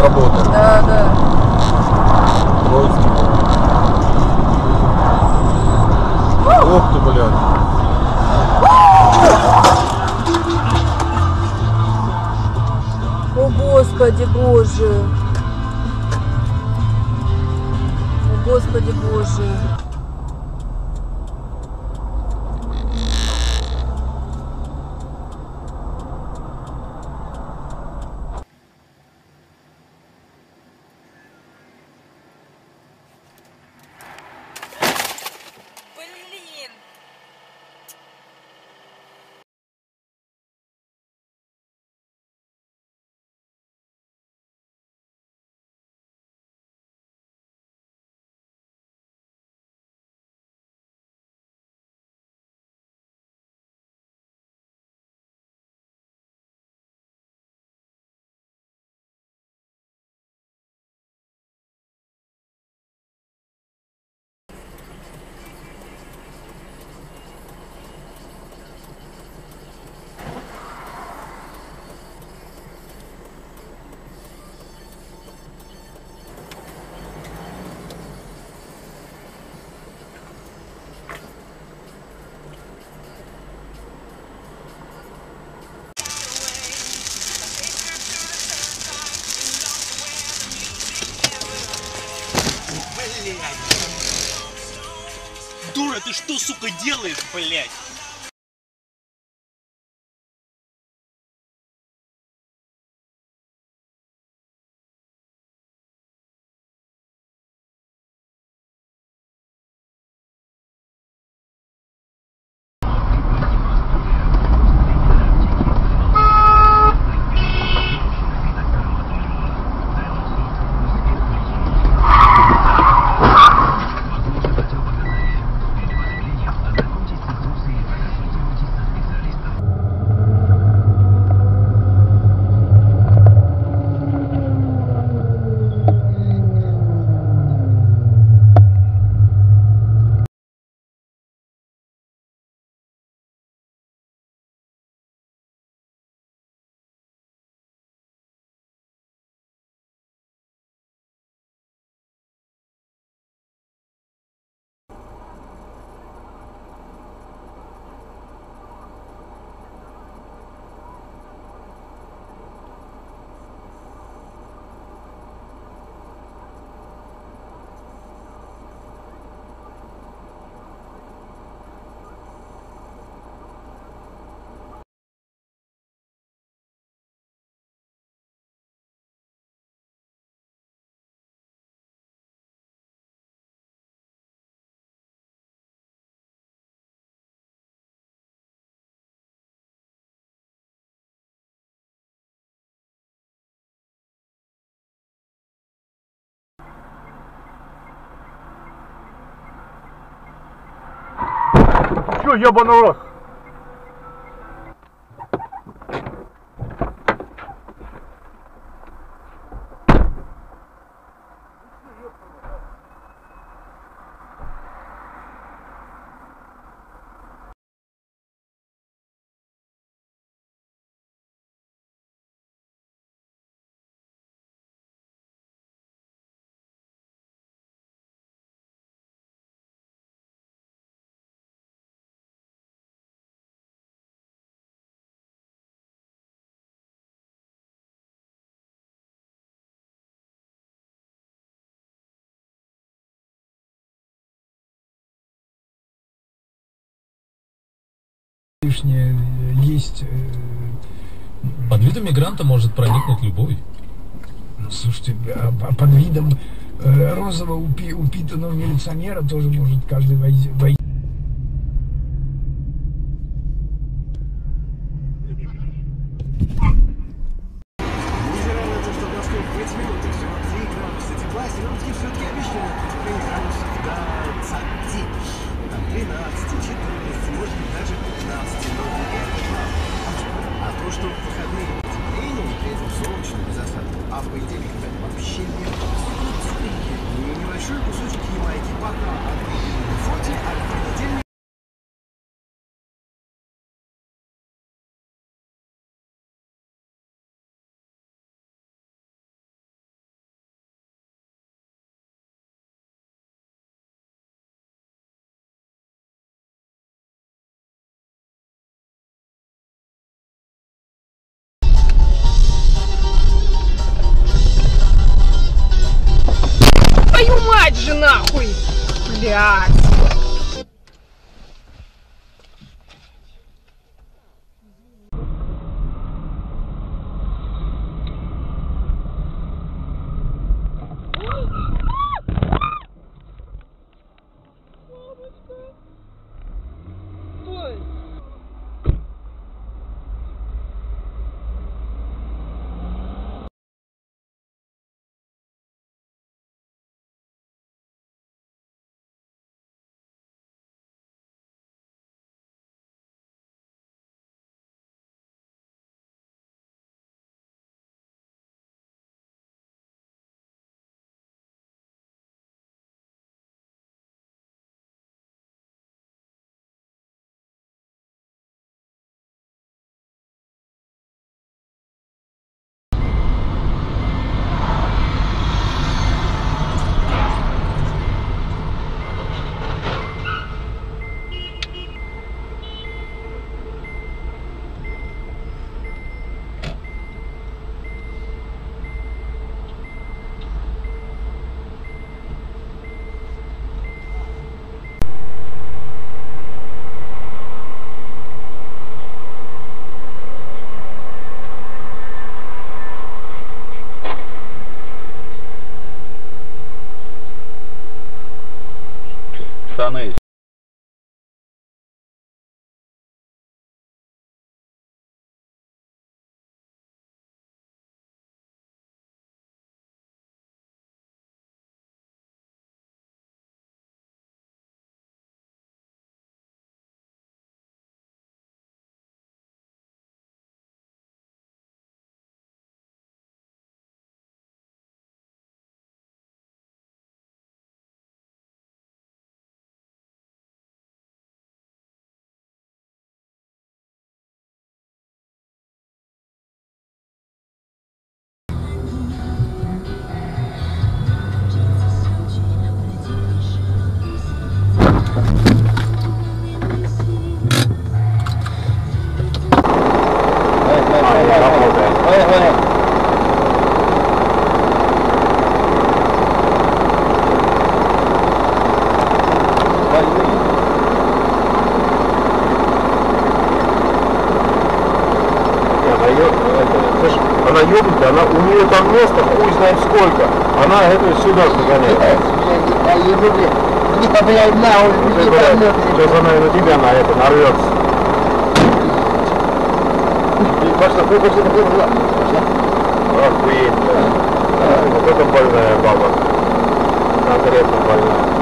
работает. Да, да. Ох ты, блядь. О, Господи Боже. О, Господи Боже. Блин! Дура, ты что, сука, делаешь, блядь? Чё, ебаный рот? Лишнее есть. Под видом мигранта может проникнуть любой. Слушайте, под видом розового упитанного милиционера тоже может каждый войти. Что в выходные потепление, неприятно солнечно, без осадков, а в понедельник вообще нет. Небольшой кусочек Ямайки пока, а в фоте, а в понедельник опять же нахуй! Блядь! Штаны. Она ёбнутая, она, у нее там место, хуй знает сколько. Она это сюда загоняет. Сейчас она на тебя на это нарвется. Охуеть. Вот это больная баба. Конкретно больная.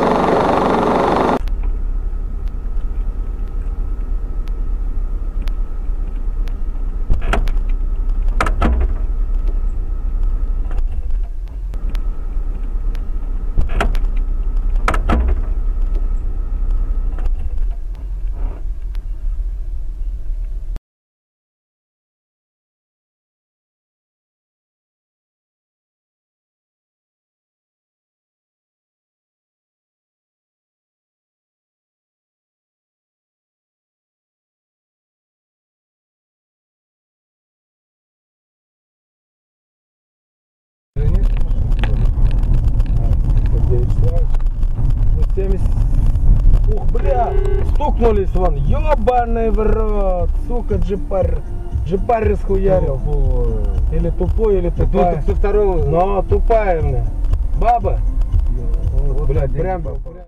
Ух, бля, стукнулись вон, ёбаный в рот, сука, джипар расхуярил. Или тупой, или тупая. Но тупая, бля. Баба, блядь, прям